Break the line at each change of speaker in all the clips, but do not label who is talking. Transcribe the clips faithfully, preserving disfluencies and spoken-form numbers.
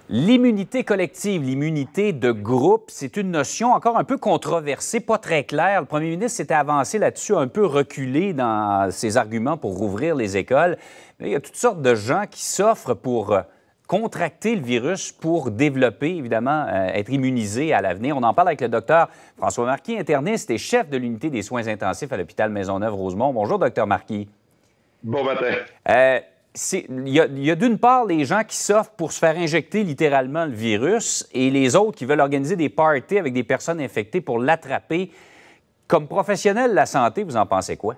L'immunité collective, l'immunité de groupe, c'est une notion encore un peu controversée, pas très claire. Le premier ministre s'était avancé là-dessus, un peu reculé dans ses arguments pour rouvrir les écoles. Mais il y a toutes sortes de gens qui s'offrent pour contracter le virus pour développer, évidemment, euh, être immunisés à l'avenir. On en parle avec le docteur François Marquis, interniste et chef de l'unité des soins intensifs à l'hôpital Maisonneuve-Rosemont. Bonjour, docteur Marquis.
Bon matin.
Euh, Il y a, a d'une part les gens qui s'offrent pour se faire injecter littéralement le virus et les autres qui veulent organiser des parties avec des personnes infectées pour l'attraper. Comme professionnel de la santé, vous en pensez quoi?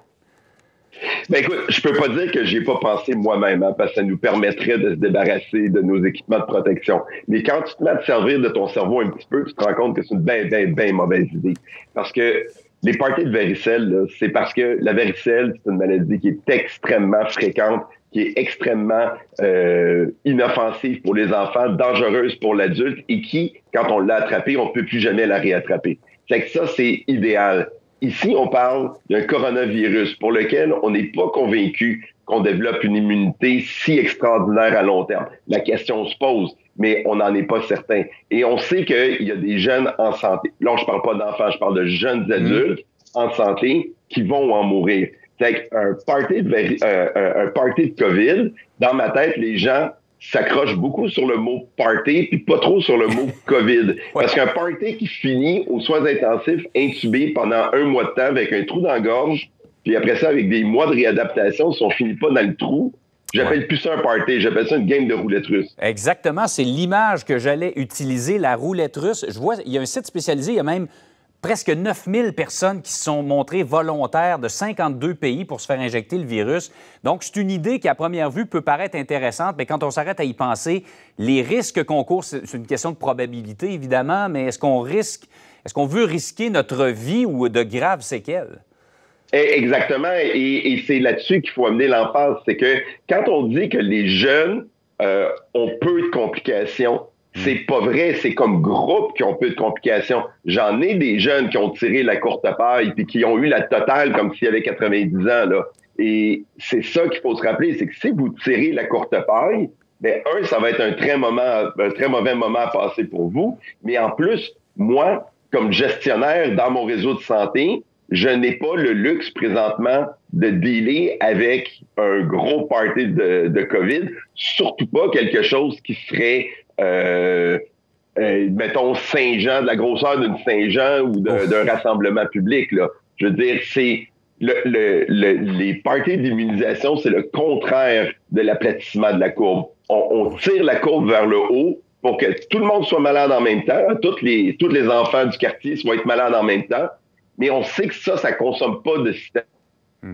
Bien, écoute, je peux pas dire que j'y ai pas pensé moi-même, hein, parce que ça nous permettrait de se débarrasser de nos équipements de protection. Mais quand tu te mets à te servir de ton cerveau un petit peu, tu te rends compte que c'est une bien, bien, bien mauvaise idée. Parce que les parties de varicelle, c'est parce que la varicelle, c'est une maladie qui est extrêmement fréquente, qui est extrêmement euh, inoffensive pour les enfants, dangereuse pour l'adulte et qui, quand on l'a attrapée, on ne peut plus jamais la réattraper. Fait que ça, c'est idéal. Ici, on parle d'un coronavirus pour lequel on n'est pas convaincu qu'on développe une immunité si extraordinaire à long terme. La question se pose, mais on n'en est pas certain. Et on sait qu'il y a des jeunes en santé. Là, je parle pas d'enfants, je parle de jeunes adultes en santé qui vont en mourir. C'est un party de, euh, un party de COVID, dans ma tête, les gens s'accrochent beaucoup sur le mot party, puis pas trop sur le mot COVID. Parce qu'un party qui finit aux soins intensifs, intubé pendant un mois de temps avec un trou dans la gorge, puis après ça, avec des mois de réadaptation, si on finit pas dans le trou, j'appelle plus ça un party, j'appelle ça une game de roulette russe.
Exactement, c'est l'image que j'allais utiliser, la roulette russe. Je vois, il y a un site spécialisé, il y a même presque neuf mille personnes qui se sont montrées volontaires de cinquante-deux pays pour se faire injecter le virus. Donc, c'est une idée qui, à première vue, peut paraître intéressante, mais quand on s'arrête à y penser, les risques qu'on court, c'est une question de probabilité, évidemment, mais est-ce qu'on risque, est-ce qu'on veut risquer notre vie ou de graves séquelles?
Exactement, et, et c'est là-dessus qu'il faut amener l'emphase. C'est que quand on dit que les jeunes euh, ont peu de complications, c'est pas vrai, c'est comme groupe qui ont peu de complications. J'en ai des jeunes qui ont tiré la courte paille puis qui ont eu la totale comme s'il y avait quatre-vingt-dix ans, là. Et c'est ça qu'il faut se rappeler, c'est que si vous tirez la courte paille, bien, un, ça va être un très moment, un très mauvais moment à passer pour vous. Mais en plus, moi, comme gestionnaire dans mon réseau de santé, je n'ai pas le luxe présentement de dealer avec un gros party de, de COVID, surtout pas quelque chose qui serait Euh, euh, mettons, Saint-Jean, de la grosseur d'une Saint-Jean ou d'un rassemblement public, là. Je veux dire, c'est le, le, le, les parties d'immunisation, c'est le contraire de l'aplatissement de la courbe. On, on tire la courbe vers le haut pour que tout le monde soit malade en même temps, tous les, tous les enfants du quartier soient être malades en même temps, mais on sait que ça, ça consomme pas de système de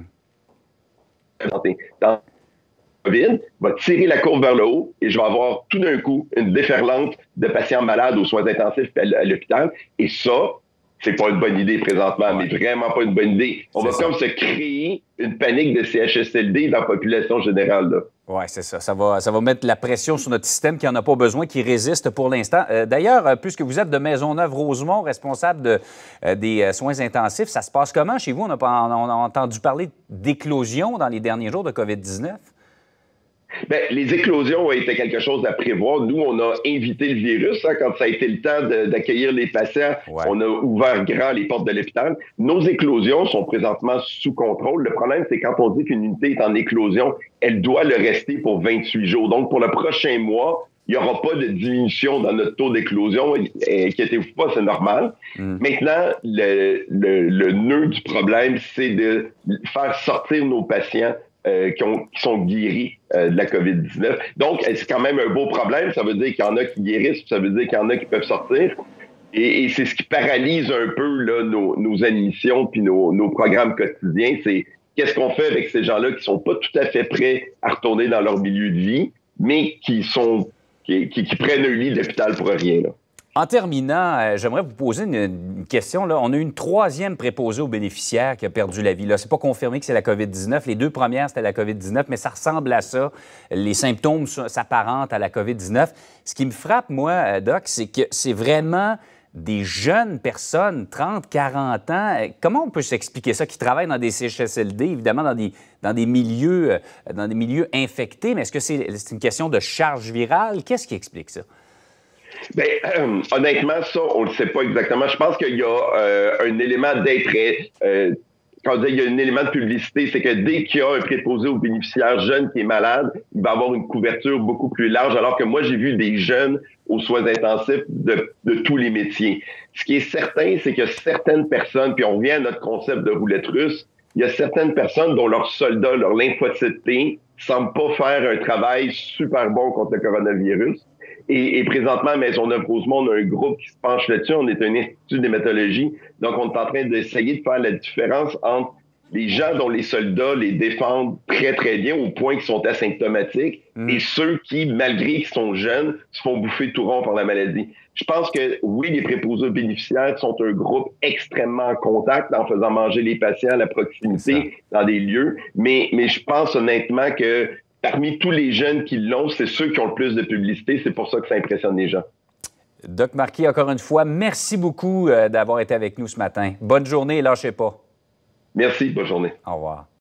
santé. Dans COVID, va tirer la courbe vers le haut et je vais avoir tout d'un coup une déferlante de patients malades aux soins intensifs à l'hôpital. Et ça, c'est pas une bonne idée présentement, mais vraiment pas une bonne idée. On va comme se créer une panique de C H S L D dans la population générale, là.
Oui, c'est ça. Ça va, ça va mettre la pression sur notre système qui n'en a pas besoin, qui résiste pour l'instant. Euh, D'ailleurs, euh, puisque vous êtes de Maisonneuve-Rosemont, responsable de, euh, des euh, soins intensifs, ça se passe comment chez vous? On a, pas, on a entendu parler d'éclosion dans les derniers jours de COVID dix-neuf.
Bien, les éclosions ont été quelque chose à prévoir. Nous, on a invité le virus, hein, quand ça a été le temps d'accueillir les patients. Ouais. On a ouvert grand les portes de l'hôpital. Nos éclosions sont présentement sous contrôle. Le problème, c'est quand on dit qu'une unité est en éclosion, elle doit le rester pour vingt-huit jours. Donc, pour le prochain mois, il n'y aura pas de diminution dans notre taux d'éclosion. Inquiétez-vous pas, c'est normal. Mm. Maintenant, le, le, le nœud du problème, c'est de faire sortir nos patients Euh, qui, ont, qui sont guéris euh, de la COVID dix-neuf. Donc, c'est quand même un beau problème. Ça veut dire qu'il y en a qui guérissent, ça veut dire qu'il y en a qui peuvent sortir. Et, et c'est ce qui paralyse un peu là, nos, nos admissions puis nos, nos programmes quotidiens. C'est qu'est-ce qu'on fait avec ces gens-là qui sont pas tout à fait prêts à retourner dans leur milieu de vie, mais qui sont qui, qui, qui prennent un lit d'hôpital pour rien, là.
En terminant, euh, j'aimerais vous poser une, une question. Là. On a eu une troisième préposée aux bénéficiaires qui a perdu la vie. Ce n'est pas confirmé que c'est la COVID dix-neuf. Les deux premières, c'était la COVID dix-neuf, mais ça ressemble à ça. Les symptômes s'apparentent à la COVID dix-neuf. Ce qui me frappe, moi, Doc, c'est que c'est vraiment des jeunes personnes, trente, quarante ans. Comment on peut s'expliquer ça, qui travaillent dans des C H S L D, évidemment dans des, dans des, milieux, dans des milieux infectés, mais est-ce que c'est une question de charge virale? Qu'est-ce qui explique ça?
Bien, euh, honnêtement, ça, on ne le sait pas exactement. Je pense qu'il y a euh, un élément d'intérêt. Euh, quand on dit qu'il y a un élément de publicité, c'est que dès qu'il y a un préposé aux bénéficiaires jeunes qui est malade, il va avoir une couverture beaucoup plus large, alors que moi, j'ai vu des jeunes aux soins intensifs de, de tous les métiers. Ce qui est certain, c'est que certaines personnes, puis on revient à notre concept de roulette russe, il y a certaines personnes dont leurs soldats, leur lymphocyte T, semblent pas faire un travail super bon contre le coronavirus. Et, et présentement, à Maisonneuve-Rosemont, on a un groupe qui se penche là-dessus. On est un institut d'hématologie. Donc, on est en train d'essayer de faire la différence entre les gens dont les soldats les défendent très, très bien au point qu'ils sont asymptomatiques mmh. et ceux qui, malgré qu'ils sont jeunes, se font bouffer tout rond par la maladie. Je pense que, oui, les préposés bénéficiaires sont un groupe extrêmement en contact en faisant manger les patients à la proximité dans des lieux. Mais, mais je pense honnêtement que parmi tous les jeunes qui l'ont, c'est ceux qui ont le plus de publicité. C'est pour ça que ça impressionne les gens.
Doc Marquis, encore une fois, merci beaucoup d'avoir été avec nous ce matin. Bonne journée et lâchez pas.
Merci, bonne journée.
Au revoir.